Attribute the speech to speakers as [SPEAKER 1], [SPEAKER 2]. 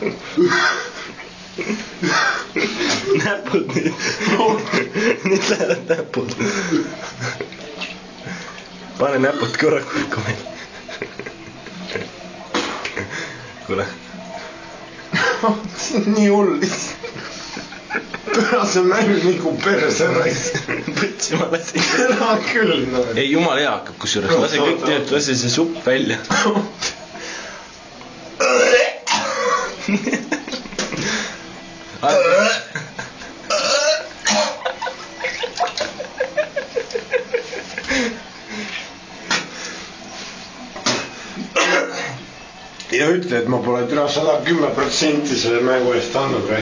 [SPEAKER 1] Näpud nüüd. Nüüd lähevad näpud. Pane näpud korra kurku meil. Kuule.
[SPEAKER 2] See on nii hullis. Püra see mäng nagu perse rais.
[SPEAKER 1] Võtsi ma lasin.
[SPEAKER 2] Püra küll.
[SPEAKER 1] Ei, jumal hea hakkab kusjuures. Lase kõik tööd, lase see supp välja.
[SPEAKER 2] Ja ütle, et ma pole türa 110% selle mängu eest andnud.